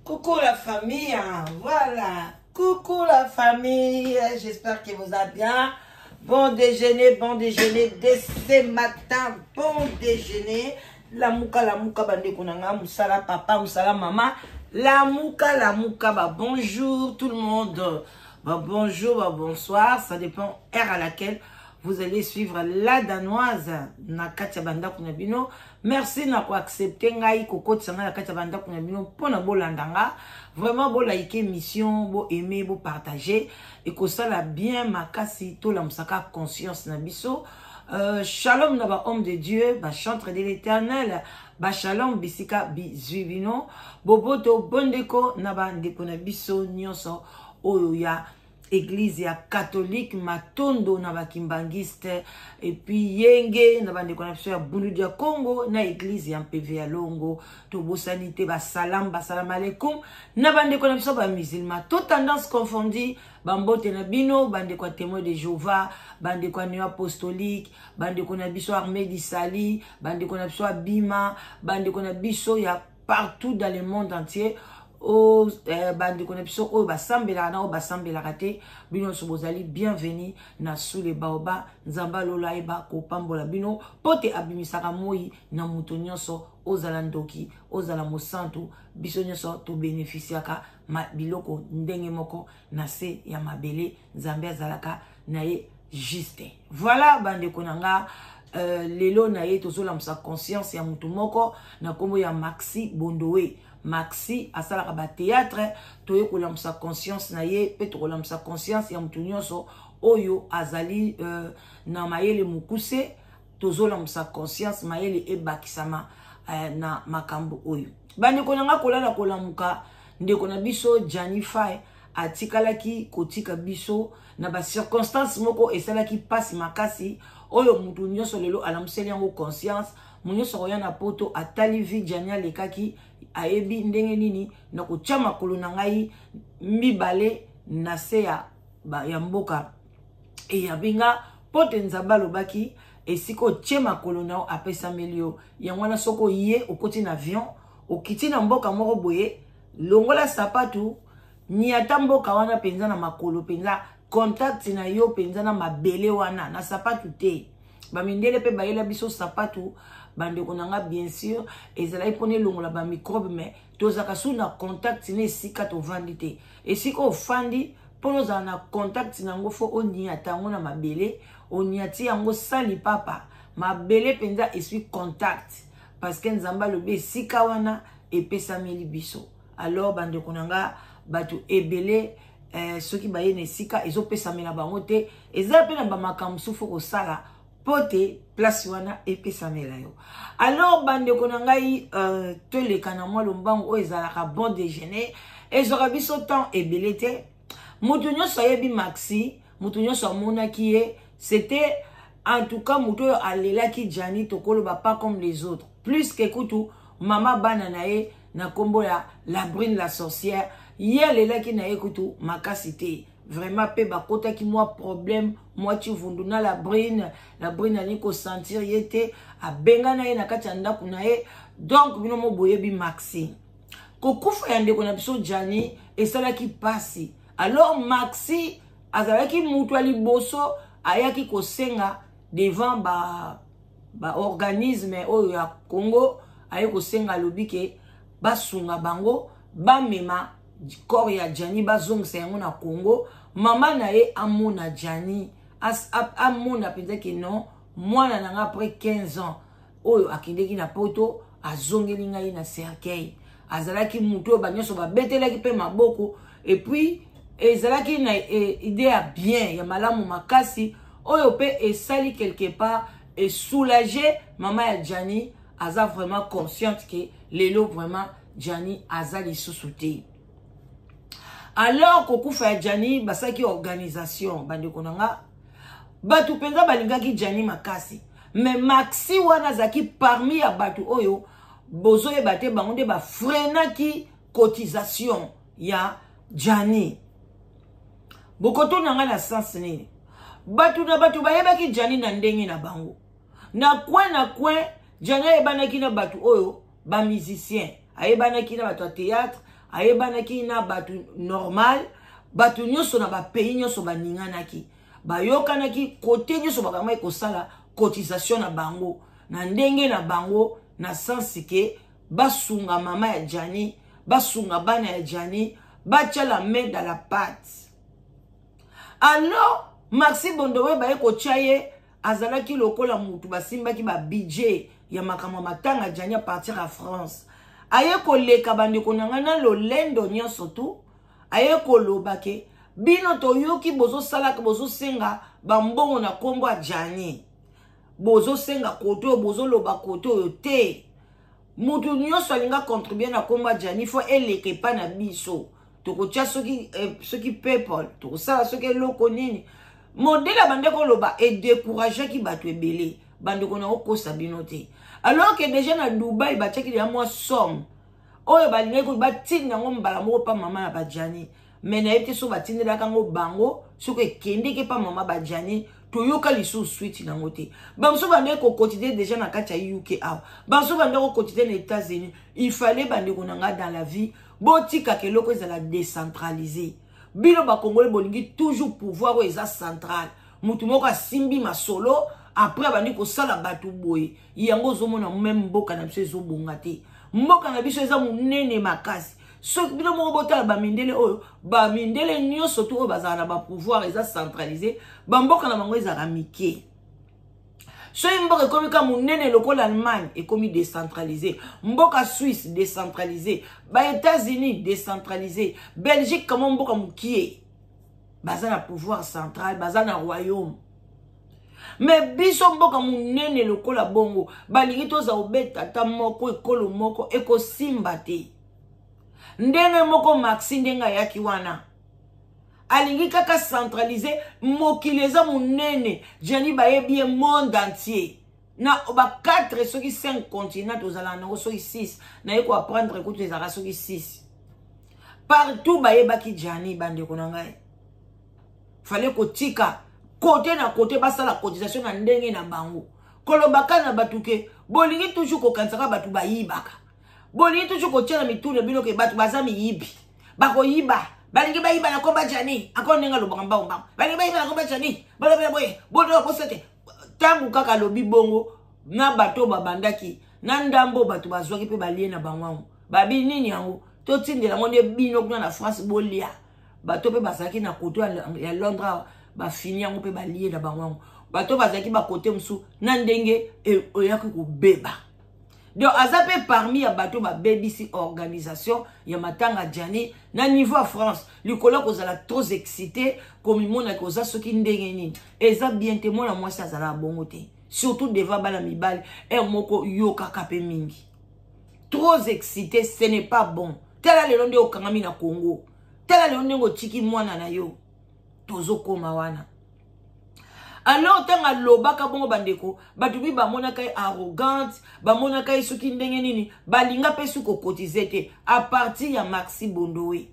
Coucou la famille, hein. Voilà. Coucou la famille, j'espère que vous allez bien. Bon déjeuner dès ce matin, bon déjeuner. La mouka, bande konanga, moussala papa, moussala maman. La mouka, bah bonjour tout le monde. Bah bonjour, bah bonsoir, ça dépend heure à laquelle vous allez suivre la danoise. Na katia banda kunabino. Merci na ko accepter ngai koko tsanga na katia banda kunabino pona bolandanga. Vraiment bo like émission, bo aimer, bo partager et que ça la bien makasi to la musaka conscience na biso. Shalom na ba homme de Dieu, ba chantre de l'Éternel, ba shalom bisika bizubino, boboto bondeko na ba ndeko na biso nyonso oyo ya église ya catholique matondo na bakimbangiste et puis yenge na bande konapso ya Bundu dia Congo na église ya MPV ya Longo to bosanité ba salam alaikum na bande konapso ba musulman tout tendance confondue bambote na bino bande kwa témoin de Jéhovah bande kwa néo apostolique bande kona biso armée d'Isali bande konapso bima bande kona biso ya partout dans le monde entier. Oh, bandi konepso oh basambela na oh basambela kate bino sobozali bienvenue na sous les baoba nzamba lola eba ko pambola bino pote abimisaka moi na muto nyonso ozala ndoki ozala mosantu biso nyonso to bénéficiaka ma biloko ndenge moko na se ya mabele nzambe azalaka na ye juste. Voilà bandi konanga lelo na ye tozola msa conscience ya mutu moko na kombo ya Maxi Bondowe. Maxi asala ba théâtre toye ko lamsa conscience na ye pe to lamsa conscience ya mutu nyonso oyo azali na mayele mukuse tozo lamsa conscience mayele ebakisama na makambo oyo bande konanga kolala kolamuka ndeko na biso Janify atikalaki kotika biso na ba circonstance moko esalaki pasi makasi oyo mutu nyonso lelo alamseli yango conscience munyoso koya na poto atali vi Jania lekaki ayebi ndenge nini na kotia makolo na ngai mibale na se ya mboka e ya binga pote nzamba lobaki esiko tie makolo na apesa melio yango na soko ye okoti na avion okiti na mboka moko boye longola sapatu ni ata mboka wana penza na makolo penza contact na yo penza na mabele wana na sapatu te bamindele pe bayela biso sapatu bande konanga bien sûr ezala ipone longola ba microbe mais tozaka sous na contact ne sika to vandite et sika ofandi pono za na contact na ngofo oni atango na mabele oni ati yango sali papa mabele penza esui contact parce que nzamba lobe sika wana epesa meli biso alors bande konanga batu ebele soki baye ne sika ezopesa mela bango te ezala pe na ba makamsu fo ko sala pote place wana epesa mela yo. Alors bande konangai to le kana moi lombango o ezalaka bon déjeuner ezora biso temps ebelete mutu nyonso yebi Maxi mutu nyonso amonaki ye c'était en tout cas mutu alelaki Jani tokoloba pas comme les autres plus que kutu mama bana na ye na kombo ya la brune la sorcière ye lelaki na ye kutu makasite vraiment pe bakota ki moi problème moi tu vundu na la brune ani ko sentir yete a benga na ye na kati anda kuna ye donc bino mo boyebi Maxi ko kufa ya ndeko na biso Jani esala ki pasi alors Maxi azalaki mutu ali boso ayaki ko senga devant ba organisme oyo ya Congo ayeko senga lobike basunga bango bamema corps ya Jani bazongisa yango na Congo mama na ye amona Jani amona penza ke non mwana nanga après 15 ans oyo akindeki na poto azongeli ngai na cercueil azalaki mutu banyoso babetelaki pe maboko et puis ezalaki na idée ya bien ya malamu makasi oyo pe esali quelque part et soulager mama ya Jani aza vraiment consciente que lelo vraiment Jani aza lisusu te. Alors kokufa ya Jani basaki organisation bande konanga batu penza balingaki Jani makasi mais Maxi wana zaki parmi ya batu oyo bozo ye bate bango de ba frenaki cotisation ya Jani bokoto nanga na sens nini batu na batu bayebaki Jani na ndenge na bango na kwen Jani yebanaki na batu oyo ba musicien ayebanaki na batu théâtre ayebanaki na batu normal, batu nyonso na ba pays nyonso baninganaki. Bayokanaki côté nyonso bakama ekosala cotisation na bango. Na ndenge na bango na sensi ke basunga mama ya Jani, basunga bana ya Jani, batia la main dans la pâte. Alors, Maxi Bondowe baye kochaye azalaki lokola mutu basimbaki ba budget ya makama matanga Jani à partir à France. Aye koleka bandeko nanga lolendo nyonso tu, aye kolobake bino toyoki bozo salaka bozo senga bambongo na kombo a Jani. Bozo senga koto bozo loba koto te. Mutu nyonso alinga contribuer na kombo a Jani fo eleke pa na biso. Toko tia soki people, toko sala soki loko nini. Modèle bandeko loba et décourager ki batu ebele. Bandeko na okosa bino te. Alors que déjà na Dubaï ba tchaki ya moi somme. Oyo balinga ko batine nango mbala moko pa mama na ba Jani. Mais na ete so batine la kango bango, so ke kende ke pa mama ba Jani, to yoka lisu suite nango te. Bamso bande ko quotidien déjà na kati ya UK aw. Bamso bande ko quotidien les États-Unis. Il fallait bande ko nanga dans la vie, botika ke loko za la décentraliser. Bino ba Congolais bolingi toujours pouvoir o eza central. Mutu moko simbi masolo. Après, bandi ko sala batu boye. Yango zomo na même mboka na biso zo bongate. Mboka na biso eza munene makasi. So bino mo botala ba mindele oyo, ba mindele nyonso to bazala na ba pouvoir eza centralisé, ba mboka na bango eza ramike. So mboka ekomi ka munene lokola Allemagne ekomi décentralisé, mboka Suisse décentralisé, ba États-Unis décentralisé, Belgique comme mboka mukie. Baza na pouvoir central, baza na royaume. Mais biso mboka munene lokola bongo balingi toza obeta ta moko ekolo moko eko simba te. Ndenge moko Maxi ndenga yaki wana alingi kaka centraliser mokileza munene Jani bayebi monde entier na ba 4 soki 5 continents tozala na soki 6 na yeko apprendre ko tozala soki 6 partout bayebaki Jani bandeko na ngai fallait ko tika côté na côté basa la cotisation na ndenge na bango kolobaka na batuke bolingi toujours ko kansaka batu bayibaka bolingi toujours ko tia na mitune bino ke batu bazami yibi bako yiba balingi bayiba na komba Jani akon nenga lobaka mbamba balingi bayiba na komba Jani bala boye bodo ko sete tangu kaka lobi bongo na bato babandaki na ndambo batu bazwaki pe balie na bango babi nini yango to tindela ngone bino kuna na France bolia bato pe basaki na koto ya Londres ba fini yango pe ba lié na bango bato bazaki ba côté musu na ndenge e oyaki ko beba donc azape parmi ya bato ba BBC organisation ya matanga Jani na niveau à France likolo ko zala trop excité comme mona ko za soki ndenge nini eza bien te mona moi ça zala bongo te surtout devant bala mibali e moko yoka kape mingi trop excité ce n'est pas bon tela le londe okangami na Congo tela le londe ngo tiki mwana na yo tozo koma wana. Alors tanga lobaka bongo bandeko batubi ba monaka arrogante ba monaka soki ndenge nini balinga pe suko cotiser à partir ya Maxi Bondowe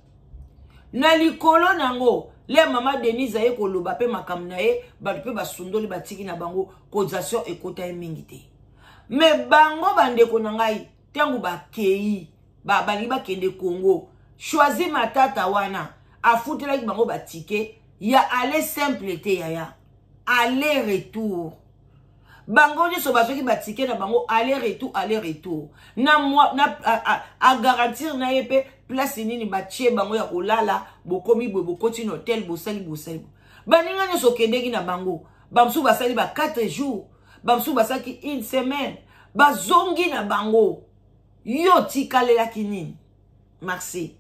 na likolo nango le mama Denise aye ko loba pe makamna ye batu pe basundoli batiki na bango cotisation ekota mingi te mais bango bandeko na ngai tangu bakei balingi bakende Congo choisi matata wana afutela ki bango batike ya aller simple te ya aller retour bango ni so bazoki batike na bango aller retour na moi na a garantir na yepe place nini batie bango ya kolala bokomi bokoti na hotel bosali baninga ni so kendeki na bango bamsu basali ba 4 jours bamsu basaki une semaine bazongi na bango yo tikalela kinini merci.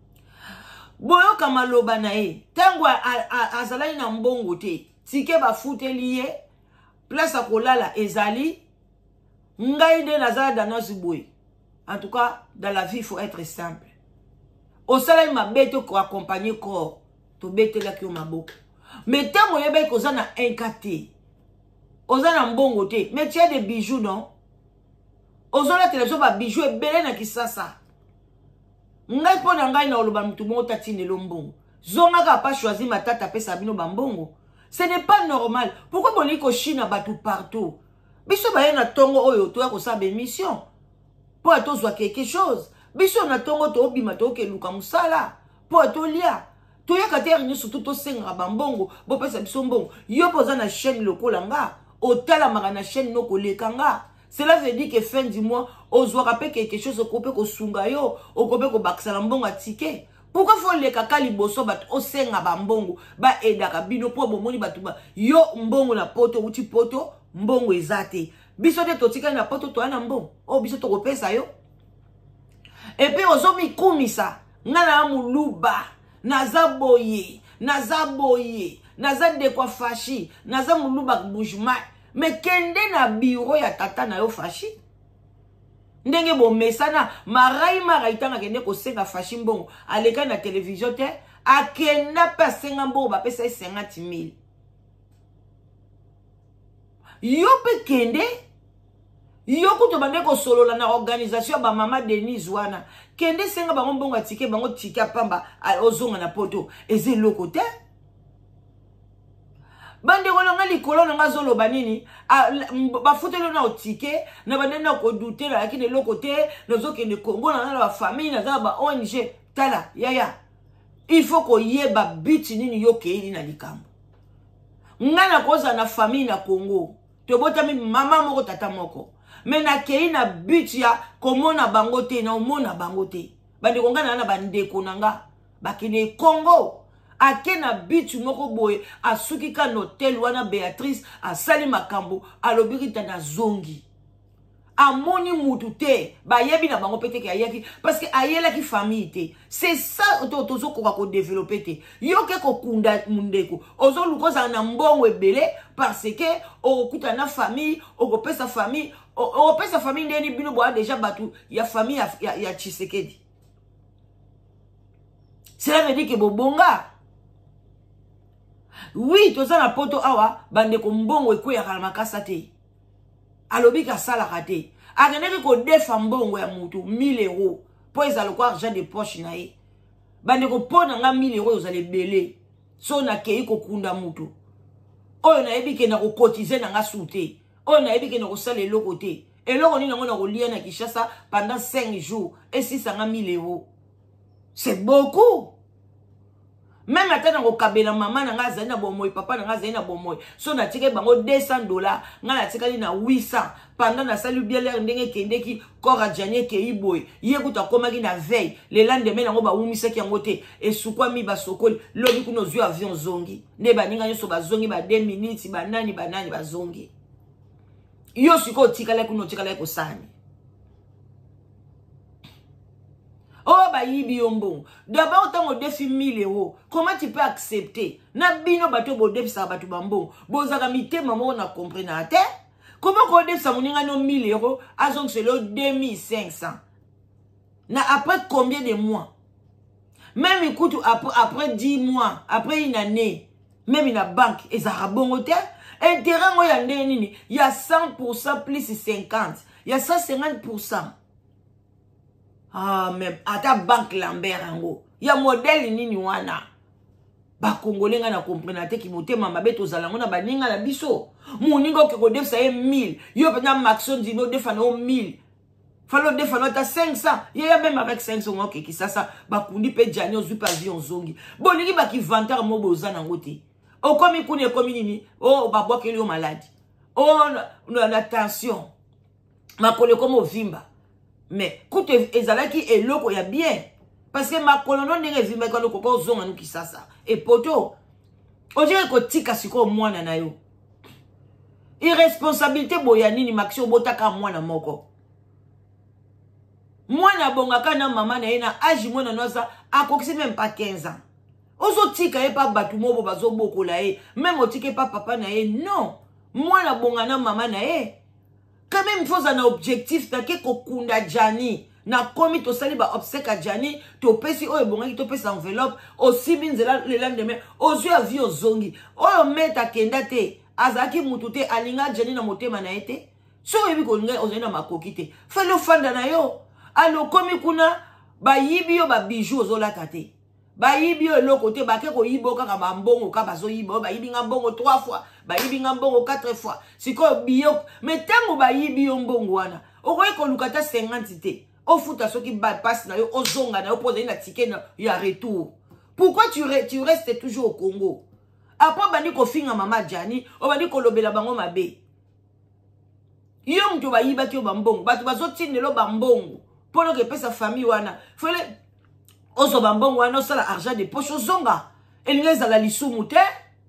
Boyo kama loba na e tango azalai na mbongo te tike ba futeli ye place akolala ezali ngai de nazala danosi boy. En tout cas dans la vie il faut être simple au salai mabeto ko accompagner corps to betela ki o maboko mais tango yeba ko za na inkate oza na mbongo te mais tu as des bijoux non ozola télévision ba bijoux ebele na kisasa ngai pona ngai na oloba mutu mo tatine lombongo zonga ka pas choisi matata pesa bino bambongo ce n'est pas normal pourquoi boni ko china batu partout biso ba na tongo oyo to ya ko sabe mission pour atozwa quelque chose biso na tongo to obima to ke luka musala po to lia to yaka te ni surtout to senga bambongo bo pesa biso mbongo yo poza na chaîne lokola nga otala maka na chaîne no koleka nga. Cela veut dire que fin du mois ozwaka pe quelque chose okope ko sunga yo okope ko bakisa na mbongo atike. Pourquoi faut le kaka liboso bat osenga bambongo ba edaka bino po bomoni batuba yo mbongo na poto uti poto mbongo ezate biso te totika na poto to ana mbongo o biso to kopesa yo. Et puis ozomi kumisa ngana muluba naza boye naza de kwa fashi naza muluba boujuma mais kende na bureau ya tata na yo fashi ndenge bo mesana marai tanga kende ko senga fashi mbongo aleka na télévision te akenda pa senga mbongo ba pesa 50,000 yo pe kende yo kuto bande ko solola na organisation ba mama Denise wana kende senga bango mbongo atike bango tika pamba ozonga na poto eze loko te bande kolonga likolo nga zolo banini ba futelo na otike na banena ko douter la kine loko te nozo kende Congo na ba famille na ba ONG tala yaya il faut ko yeba biti nini yo keili na likambo ngana koza na famille na Congo to botami mama moko tata moko mais na keili na biti ya komona bango te na omona bango te bande kongana na bandeko nanga bakine Congo akena bitu moko boye asuki ka hotel wana Béatrice asali makambo alobirita na zongi amoni mutu te bayebi na bango pete ke ayaki parce que ayela ki famille te c'est ça tozo ko développer te yo ke ko kunda mundeko ozo lukoza na mbongo ebele parce que okuta na famille okopesa famille okopesa famille ndeni bino boa déjà batu ya famille ya Tshisekedi. Cela veut dire que bobonga oui, toza na poto awa bande ko mbongo ekwe ya makasa te. Alobi ka sala kate. Ageneki ko defa mbongo ya mutu 1000 euros. Po ezalo ko argent de poche na ye. Bande ko pona nga 1000 euros ozale belé. So na kei ko kunda mutu. Oyo na yebi ke na ko cotiser na nga soute. Oyo na yebi ke na ko sala eloko te. Eloko ni nango na ko lia na Kinshasa pendant 5 jours et 600 000 euros. C'est beaucoup. Même à temps kabela maman na nga zana bomoy papa na nga zana bomoy so na tike bango $200 nga na tikali na 800 pendant na salu bien l'air ndenge kendeki kora janye ke iboy yekuta komaki na veille le lendemain nango ba umisa ki ngote esukwa mi ba sokoli lobi kuno zwi avion zongi ne ba ninga nyoso ba zongi ba 2 minutes ba nani ba zongi yo siko tikala kuno tikala ko sani. Oh ba yibi yombo. D'abord tant au défi 1000 euros. Comment tu peux accepter? Na bino bato bo défi sa bato bambo. Bozaka mite maman na comprendre te. Comment ko défi sa moninga no 1000 euros azong selo 2500. Na après combien de mois? Même écoute après 10 mois, après une année, même une banque ezaka bongo te. Intérêt mo ya nini? Il y a 100% plus 50. Il y a 150%. Ah, mais à ta banque Lambert ango. Il y a modèle nini wana. Ba Congolais nga na comprendre te ki motema mabe to zalango na baninga la biso. Moningo ke ko def sa 1000. Yo pena maxon dino defa na 1000. Falo defa na ta 500. Ya même avec 500 ngo ke ki sasa ba kundi pe jani ozu pa avion zongi. Bolingi ba ki vantar mo boza na ngote. O komi kuni komi nini? O ba boke yo malade. O na tension. Makole komo vimba. Mais koute ezalaki eloko ya bien parce que ma colono ndenge vimba ko ko zonga nuki sasa et poto ojere ko tika siko mwana na yo irresponsabilité boyani ni maxio botaka mwana moko mwana bonga kana mama na ina âge mwana noza akokisi même pas 15 ans ozo tika e pa batu mobo bazo bokola e même otike pa papa na e non mwana bonga na mama na e. Quand même, il faut un objectif, t'as que kokunda jani. Na komi to sali ba obsèque à jani, to pesi o ebonga ki to pesi enveloppe, aussi bin zela le lendemain, ozu avi ozongi. O meta kenda te, azaki mutute alinga jani na motema na ete. So ebi ko linga ozena makoki te. Falo fanda na yo. Alo komi kuna ba yibi yo ba bijou ozola kate. Ba yibi yo lo côté ba ke ko yibo kaka ba mbongo ka bazo yibo ba yibi nga mbongo 3 fois ba yibi nga mbongo 4 fois siko biyo mais tango ba yibi yo mbongo wana okoyi ko lukata 50 te Au foot à ceux qui passent na yo ozonga na yo pose na ticket na ya retour. Pourquoi tu restes toujours au Congo? Après bandi ko finga mama Jani, o bandi ko lobela bango mabe. Yo mtu ba yiba ki o bambongo, batu bazotine lo bambongo. Pour que pesa famille wana. Fele ozo bambongo wana sala argent de poche ozonga. Eleza la lisumu te.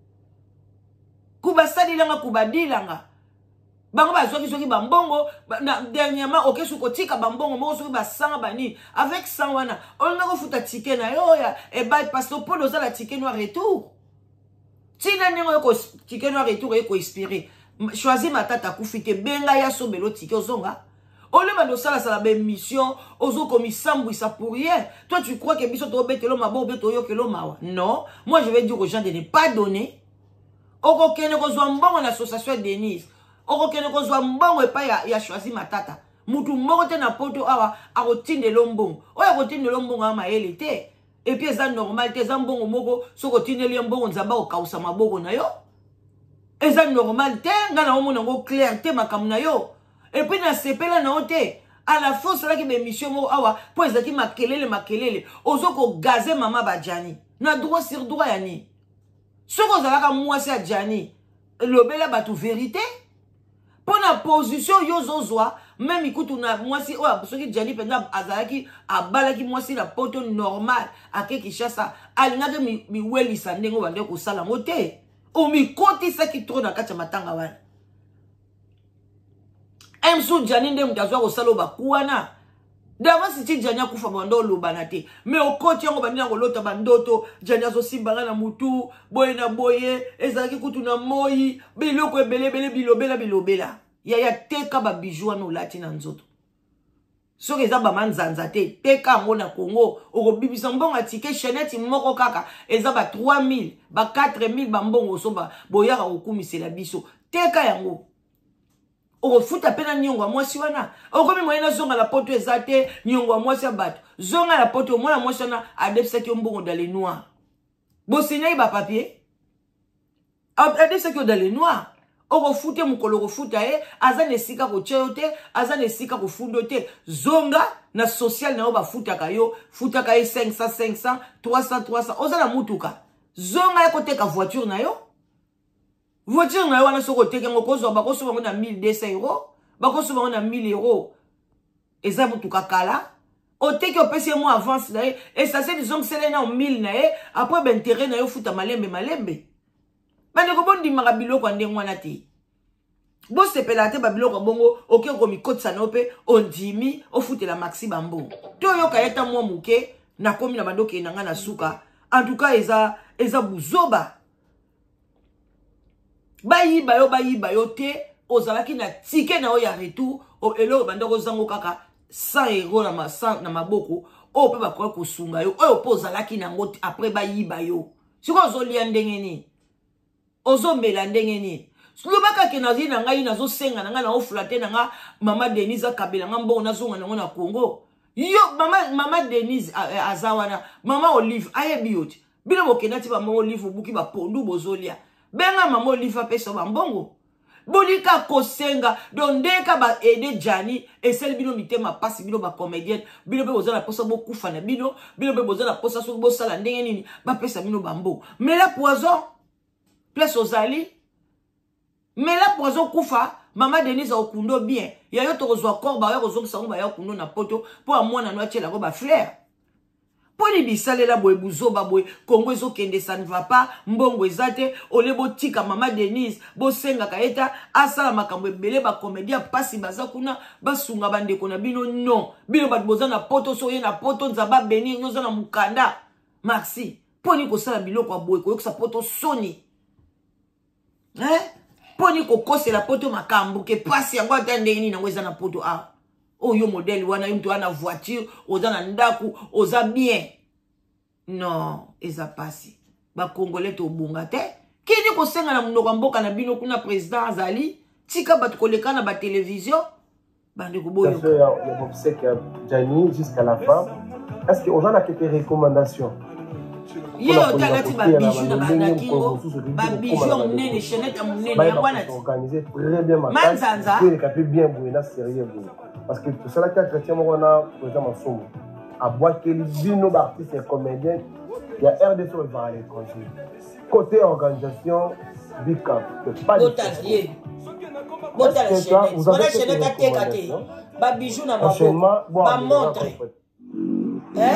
Kuba sali langa kuba dilanga. Bango ba soki bambongo dernièrement OK sou kotika bambongo mo soki ba sanga bani avec 100 wana. On na ko futa ticket na yo ya e ba passe pour oza la ticket noir retour. Tina nengo ko ticket noir retour e ko inspirer. Choisis ma tata kufite benga ya so belo ticket ozonga. Ole ba sala sala be mission ozo komi sambwisa pour rien. Toi tu crois que biso to betelo mabo beto yo kelo mawa. Non, moi je vais dire aux gens de ne pas donner. Oko kene ko zo mbongo na association Denise. Oko kene ko zo mbongo e pa ya choisi ma tata. Mutu moko te na poto awa akotinde lombongo. Oya kotinde lombongo ama ele te. Et puis ça normal te za mbongo moko soko tindeli mbongo nzamba o kausa maboko na yo. Eza normal te ngana omona ngo clair te makamu na yo. Et puis na sepela na ote à la fois cela qui bémission mo awa po ezaki makelele ozoko gazer mama ba Jani na droit sur droit yani soko zalaka mwasi ya Jani lobela batu vérité pour na position yozozwa même ikutu na mwasi oya soki Jani penza azalaki abalaki mwasi na poto normal akeki chasa alingake mi welisa ndengo bande ko sala mote o mi koti sa ki trop na kacha matanga wana. Emsu Jani nde mtazwa ko salo bakuana. Dava siti Jani akufa bando lobana te. Me okoti yango bandina ko lota bandoto, Jani azo simbanga na mutu, boye na boye, ezalaki kutu na moyi, biloko ebele bilobela. Ya teka ba bijou no lati na nzoto. Soki eza ba manzanza te, teka ngo na Congo, oko bibisa mbongo tike chenette moko kaka, eza ba 3000, ba 4000 ba mbongo soba, boyaka okumisela biso. Teka yango. Oko futa pena nyongo mwasi wana. Oko mi moyena zonga la poto ezate nyongo mwasi bato. Zonga la poto mwana mwasi wana adepsa ki mbongo dans les noirs. Bosina ba papier. Adepsa ki dans les noirs. Oko fute mukolo ko futa azane sika ko cheyote, azane sika ko fundote. Zonga na social na oba futa kayo 500 300 ozana mutuka. Zonga yako teka voiture na yo. Voiture na wana soko teke ngokozo bakoso bango na 1200 euros, bakoso bango na 1000 euros. Eza mutuka kala. O teke opesi mo avance na et ça c'est disons que c'est na 1000 na après ben terrain na yo futa malembe. Bande ko bondi makabilo kwa ndenge wana te. Bo sepela te babiloko bongo oke ko mikotsa na ope ondimi o futela maxi bambo. To yo kayeta mo muke na komi na bandoke na nga na suka. En tout cas eza buzoba. Bayiba yo te ozalaki na ticket na o ya retour o elo bandoko zango kaka 100 euros na maboko o pe ba ko sunga yo o pozalaki na ngoti après bayiba yo siko ozolia ndenge ni ozomela ndenge ni lobaka ke nazi na ngai nazo senga na ngai na oflate na nga mama Denise Kabila nga mbongo nazonga nango na Congo yo mama Denise azawana mama Olive ayebi yote bino bokenati ba mama Olive buki ba pondu bozolia benga mama Olive pesa ba mbongo bolika kosenga dondeka ba aider Jani esel bino mitema pasi bino ba comédienne bino be bozala posa bokufa na bino be bozala posa so bosala ndenge nini ba pesa bino bambo mais la poison place ozali mais la poison kufa mama Denise okundo bien ya yo to kozwa korba ya kozokisa ngo ba ya okundo na poto po amona no achela ko ba fleur poni bisale la boye buzoba boye Congo ezo kende ça ne va pas mbongo ezate olebo tika mama Denise bo senga kaeta asala makambo ebele ba comédien pasi baza kuna basunga bande kona bino non bino bat bozana poto so ye na poto nzaba beni nyoza na mukanda merci poni ko sala biloko boye ko yoksa poto soni poni ko kose la poto makambo ke pasi yango atande ni na ngweza na poto oh yo modèle wana yo mtu wana voiture oza na ndaku oza bien non eza pasi ba congolais to bunga te kini ko senga na munoko mboka na bino kuna président azali tika bat koleka na ba télévision bande ko boyo ya bobsek Jani jusqu'à la fin est-ce que on a quelques recommandations yo talati ba bijou na bandakingo ba bijou nene chenette ya munene ya wana organiser très bien manzanza bien bien sérieux Parce que tout cela qui a chrétien, on a, par exemple, en somme, à boire qu'il dit nos artistes et comédiens, il y a RDC qui va à l'étranger. Côté organisation, Big Cap, pas de Botalier. Botalier. Vous avez fait une recommandation. Ba bijoux na enchaînement, ba montre. Hein?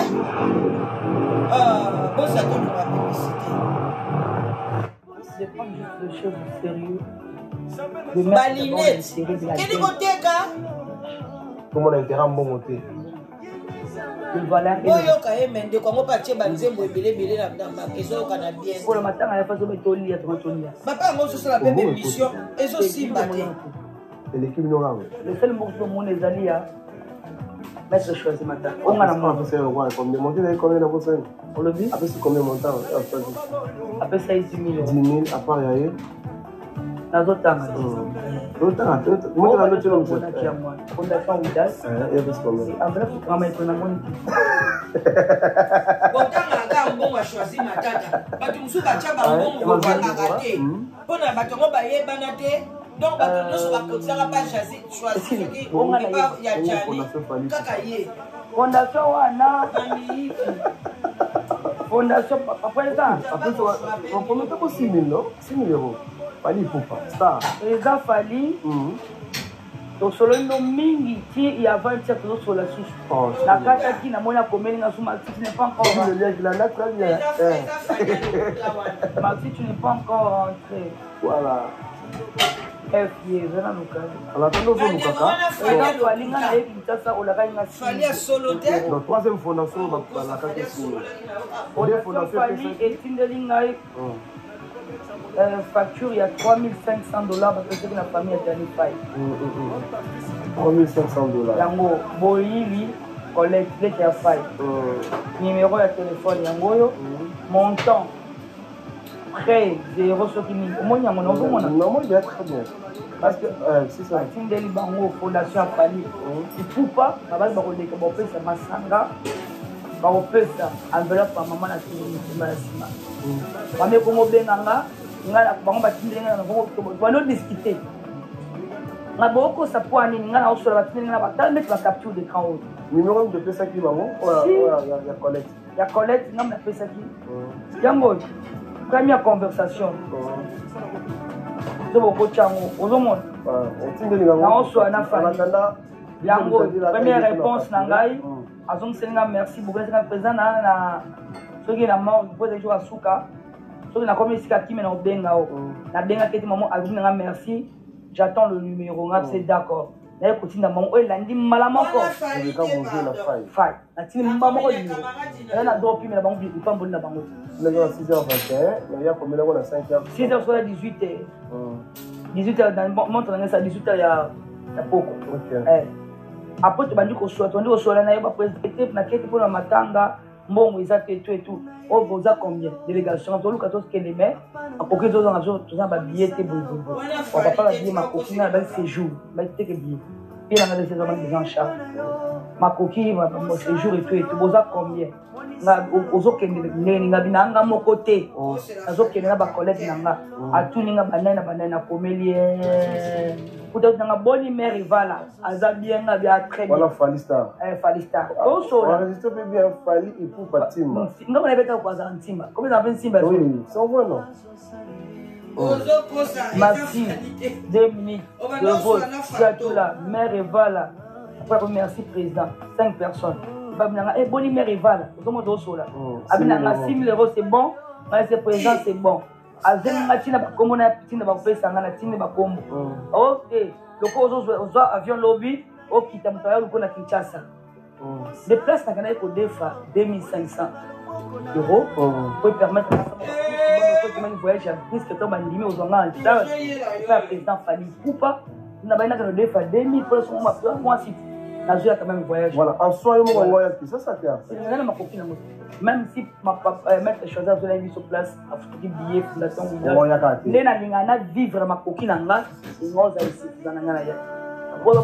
Bon, ça donne la publicité. C'est pas juste de choses sérieux. Balinette. Quel est votre cas? Comment on a intérêt à bon côté? Voilà. Oyo ka emende kwa ngopa tie banzembo ebele na ezo kana bien. Pour le matin, il faut que tu lies ton tolia. Papa ngoso sala pe émission ezo simba te. Et l'équipe nous rend. Le seul morceau mon les alliés mettre choisi matin. On a la main. C'est quoi comme de monter avec combien d'abord ça? On le dit. Après c'est combien montant? Après ça 10 000. 10 000 à part y dans d'autres temps. D'autres temps. Moi dans l'autre chose. Fondation Ouidas. Et après c'est combien? Après faut travailler pour la monnaie. Botanga ga mbongo choisi matata. Batu musu bacha ba mbongo ba kagate. Pona bato ngo ba yebana te. Donc bato nyonso bakotisaka pa choisi soki okipa ya chali kaka ye. Fondation wana Fondation après ça. Après ça on peut mettre pour 6 000 non? 6 000 €. Fali Poupa Star. Président Fali. Donc solo no mingi qui il y a 27 autres sur la souche. La carte qui na mona comène na sous Maxi tu n'es pas encore. Le lien la natte là. Maxi tu n'es pas encore rentré. Voilà. FIE zana local. Alors quand nous sommes kaka. Fali nga na ekitasa olaka nga Fali a solo te. Donc troisième fondation la carte sur. Deux fondations Fali etindeli ngai. Facture, il y a $3 500 parce que c'est la famille est allée faille. $3 500. Yango, Boili, collecte, qui a faille. Numéro de téléphone, Yango, montant, prêt, 0 ce qui n'est pas. Moi, il y a mon nom. Non, il y a très bien. Parce que, c'est ça. Tindeli Bango, fondation à Fali. Il ne faut pas, la base, c'est ma sanga. On peut ça, enveloppe par maman, la télé, on est comme au Benanga. On va discuter. On a beaucoup ça pour aller. On a aussi la capture d'écran. Numéro de PSA qui va il y a Colette. Il y a Colette, il y a PSA qui. Il y a première conversation. Je vais vous dire, on première réponse, merci beaucoup. Ceux qui sont morts, vous pouvez jouer à Souka. Ceux qui sont comme ici, qui m'ont benga. La benga qui est maman, merci. J'attends le numéro. C'est d'accord. Là, écoutez, maman, elle a dit malamment encore. Je vais vous la faille. La team maman, elle a droppé, mais la banque, il ne peut pas me donner la banque. Il y a 6h21, mais il y a combien d'heures à 5h? 6h soit 18h. 18h, dans le montre, on a 18h, il y a beaucoup. Après, tu vas dire qu'on soit, on dit qu'on soit là, on va présenter, on a quitté pour la matanga. Bon, ils ont fait tout et tout. On vous a combien? Délégation, on a tout 14 qui est les mains. À côté de ça, on a billet, on va pas dire ma copine, elle a séjour. Elle a été billet. Puis elle a laissé des gens en charge. Ma coquille, mon séjour et tout et tout. Vous a combien? Aux autres qui sont mon côté. Les autres qui sont dans collègue, à tout le monde, banana, comédien. Pour être dans la bonne humeur, il va là. Bien, très bien. Voilà, Falista. Falista. On enregistre bien Fali et pour Patimba. Non, on avait été au Timba. Comment ça s'appelle Timba? Oui, c'est un vrai nom. Merci. 2 minutes. De vote. Là. Mère Eva là. Après, remercie président. 5 personnes. Bonne mère Eva là. Tout le monde est au là. 6 000 €, c'est bon. C'est président, c'est bon. Ok, le avion lobby, ok, tu as le Kinshasa. Les places, tu as 2500 € pour permettre de voyager à risque de m'animer aux Anglais. Le président Fali Poupa, il n'a pas eu de 2000 pour moi. Quand même voyage. Voilà, en soi, il y a un voyage qui ça tient. Même si ma maître choisit de aller sur place, à foutre des billets, fondation, il est à vivre ma coquine en là, il nous a ici, dans la Naya. Alors,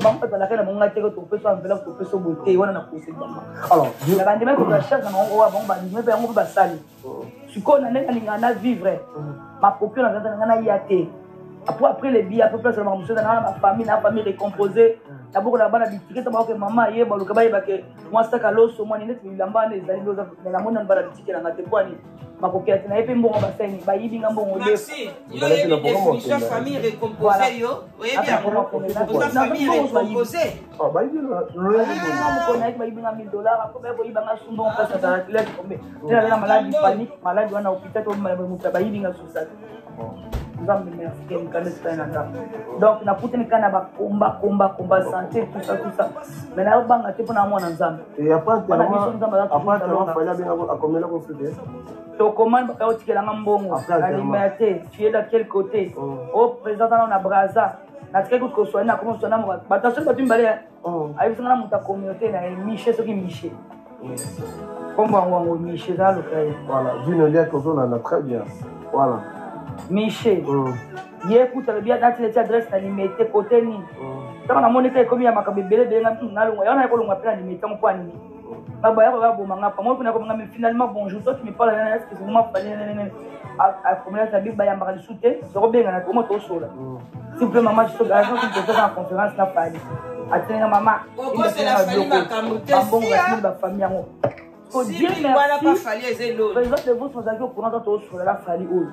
après les billets, après ma famille récomposée. d'abord la bana bitike taba ke mama ye baluka baye bake moi saka loso moi nete bilamba ne ezali loza na mona bana bitike na ngate kwani makokia tina epe mbongo baseni bayibi ngambongo de Maxi yo ye définition famille récomposée yo oye bien pour famille récomposée bayibi na bayibi na $1000 après bayibi na sumbo on passe à la tomber la maladie panique maladie wana hôpital to bayibi na susat Nzambe merci donc na putini kana ba combat santé tout ça mais na banga te pona mwana Nzambe et après fallait bien akomela ko fete to commande ba ka otikela ngambongo alimate tu es de quel côté au président na Braza na tika ko soigner comment soigner ba ta seul batumba le ayi sanga na muta communauté na miché to ki miché comme on miché ça le fait voilà d'une lien que on a très bien voilà Michel, hier pour te bien dans tes adresses à limiter côté ni. Quand on a monité comme il y a ma cabelle de na longue, on a ko longue appel limiter mon point ni. Ma baya ba bo manga pas moi ko na ko ngam finalement bonjour toi tu me parles est-ce que c'est moi fallait à comme la tabi ba ya mara soute, so ko benga na ko mo to sola. Simplement maman je te garde que tu en conférence la famille. Atena maman. Pourquoi c'est la famille Makamute si la famille ngo. Faut dire merci. Président de vous sont allés au courant de sur la famille ou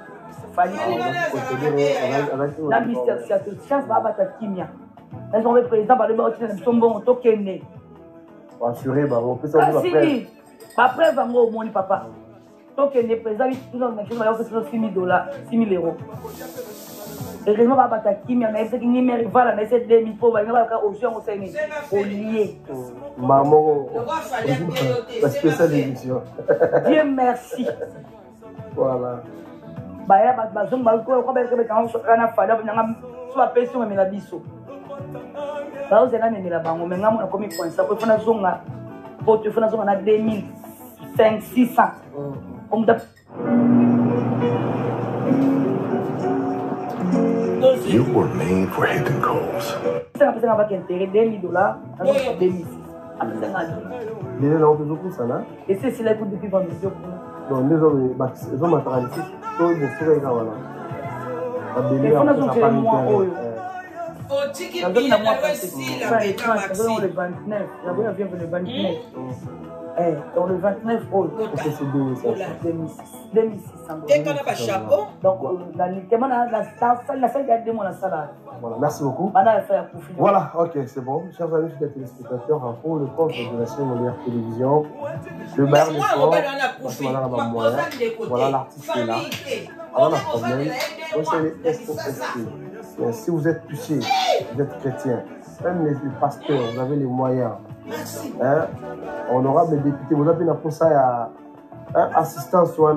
la mystère c'est chance va battre kimia là on veut président par le bord de son bon tokene assuré bah on peut ça après après va ngo moni papa tokene président tout dans quelque chose va faire $6,000 et réellement va battre kimia mais c'est qui numéro voilà mais c'est 2000 pour va ka au on s'est mis au lié maman la spéciale édition Dieu merci voilà baya bazong balko ko beke beka on sokana fala banyanga so apesi me la biso ba ozena me la bango menga mo komi point ça ko fona zonga pote fona zonga na 2500 on da You were made for hidden goals. ça peut avoir intérêt $2,000 à 2006 il est là on peut beaucoup ça là et c'est là pour depuis 20 jours non les hommes matérialistes tout de suite là voilà et on a donc fait moi oh tiki bien la voici la bêta Maxi le 29 la voici vient le 29 dans le 29 c'est 2600 et qu'on a pas chapeau donc la salle garde mon salle. Voilà, merci beaucoup. Voilà, ok, c'est bon. Chers amis, chers téléspectateurs, pour le compte de la chaîne Molière Télévision, le Bayern de Sport, voilà l'artiste est là. Alors, le problème, c'est les si vous êtes touché, vous êtes chrétien, même les pasteurs, vous avez les moyens. Hein, honorable député, vous avez pour ça assistance ou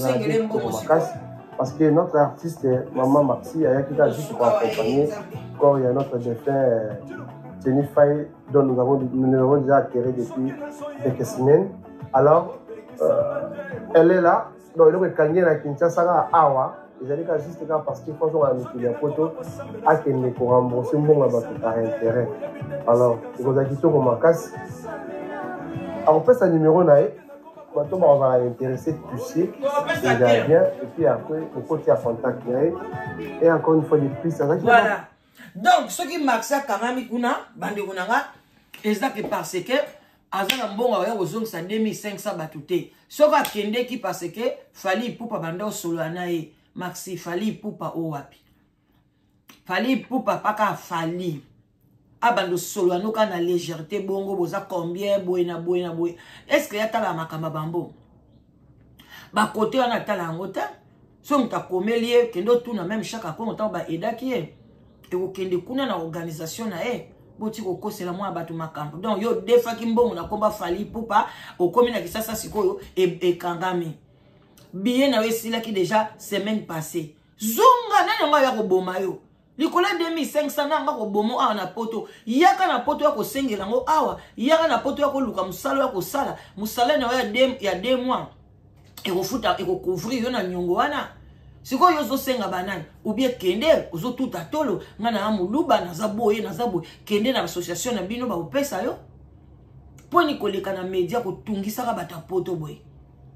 parce que notre artiste, Maman Maxi, il y a qui a juste pour accompagner. Encore, il y a notre défunt Jenny Faye, dont nous avons déjà atterri depuis quelques semaines. Alors, elle est là. Donc, il y a quelqu'un qui a Kinshasa Awa. Ils allaient juste parce qu'il faut qu'on a mis des photos à qui pour rembourser mon par intérêt. Alors, il y a qui sont en casse. Alors, on fait ce numéro là. Maintenant, on va l'intéresser, toucher, déjà bien, et puis après, on côté à contact. Et encore une fois, les prix, ça va. Voilà. Donc, ce qui marque ça, quand même, bande kunanga, c'est parce que, azana mbonga wa ozong sa 2500 batute. Ce qui kende qui parce que, fali poupa banda solo anae, Maxi, fali poupa owapi. Fali poupa paka fali. Abando solo anoka na légèreté bongo boza combien boena. Est-ce que y a tala makamba bambo? Ba côté on a tala ngota. So mta komelie kendo tout na même chaque fois on ba edaki e. Et au kende kuna na organisation na boti ko kosela moi batu makambo. Donc yo defa kimbongo na komba fali poupa au komi na kisasa sikoyo e kangami. Bien na wesila ki déjà semaine passée. Zonga na nga ya ko boma yo. Likola 2500 na ngako bomo awa na poto yaka na poto yako sengela ngo awa yaka na poto yako luka musalo yako sala musala na ya 2 mois e kofuta e ko couvrir yo na nyongo wana siko yo zo senga banani ou bien kende ozo tuta tolo ngana amuluba na zaboye kende na association na bino ba opesa yo poni koleka na media ko tungisa ka bata poto boy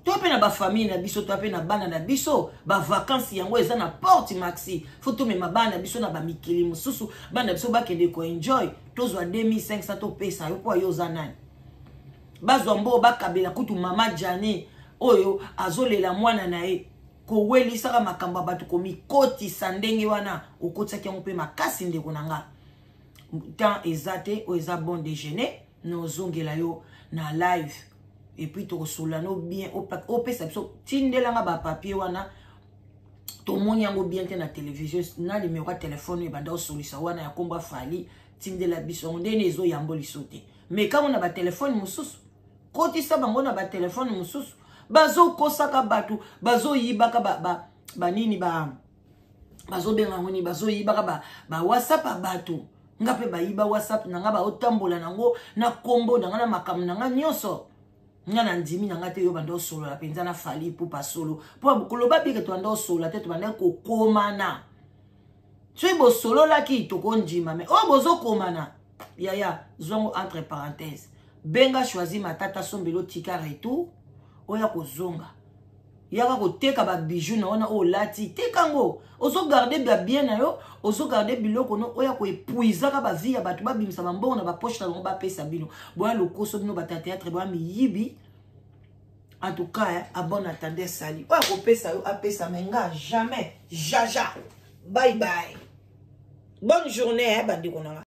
Toi pe na ba famille na biso, toi pe na bana na biso, ba vacances yango eza na porte maxi. Faut to me ma bana biso na ba mikili mususu, bana biso ba kende ko enjoy. Tozwa 2500 to pesa yo po yo zanani. Bazombo ba kabela kutu mama Jane oyo azolela mwana na e. Ko weli saka makamba batu ko mikoti sandenge wana okotsa ki pe makasi ndeko nanga. Tant ezate o eza bon déjeuner, no zongela yo na live. Et puis to solano bien au pesa biso tindelanga ba papier wana to moni yango bien te na télévision na numéro de téléphone e banda o solisa wana ya komba fali tindela biso ndene ezo yamboli sote mais quand on a ba téléphone mususu koti sa bango na ba téléphone mususu bazo kosaka batu bazo yibaka ba nini bazo benga ngoni bazo yibaka ba WhatsApp batu ngape ba yiba WhatsApp nanga ba otambola nango na kombo nanga na makamu nanga nyoso ngana ndimi nanga te yo bando solo la penza na fali pour pas solo pour koloba bi ke to ando solo te to banda ko komana tu bo solo la ki to konjima mais oh bozo komana ya zongo entre parenthèses benga choisi matata sombelo tika retour oya ko zonga yaka ko teka ba bijou na ona o lati tekango ozo garder bien na yo ozo garder biloko no oya ko épuiser ka ba vie ya batu ba bimisa mbongo na ba poche na ba pesa bino boya lokoso bino ba théâtre boya mi yibi en tout cas à bon attendez sali oya ko pesa yo a pesa menga jamais jaja bye bye bonne journée bandi konanga.